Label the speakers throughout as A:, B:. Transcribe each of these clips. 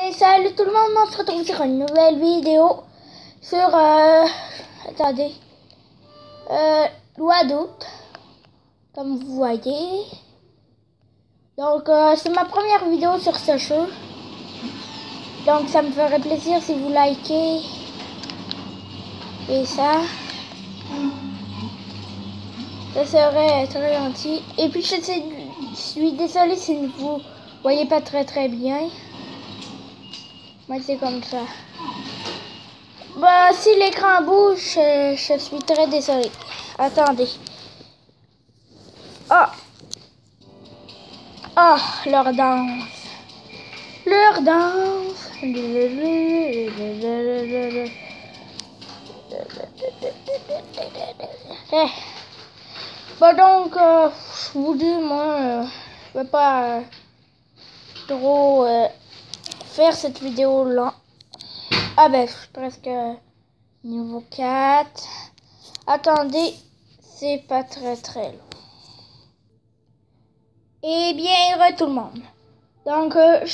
A: Et salut tout le monde, on se retrouve sur une nouvelle vidéo sur, attendez, loi d'août, comme vous voyez. Donc, c'est ma première vidéo sur ce jeu. Donc, ça me ferait plaisir si vous likez. Et ça serait très gentil. Et puis, je suis désolée si vous voyez pas très bien. Moi, c'est comme ça. Bah, si l'écran bouge, je suis très désolée. Attendez. Oh! Oh, leur danse. Leur danse. Eh. Bon, donc, je vous dis, moi, je vais pas trop faire cette vidéo là. Ah ben, je suis presque niveau 4. Attendez, c'est pas très long. Et bien, tout le monde. Donc,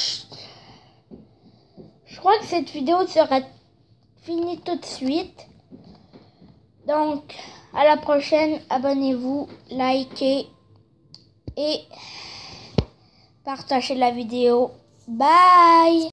A: je crois que cette vidéo sera finie tout de suite. Donc, à la prochaine. Abonnez-vous, likez et partagez la vidéo. Bye!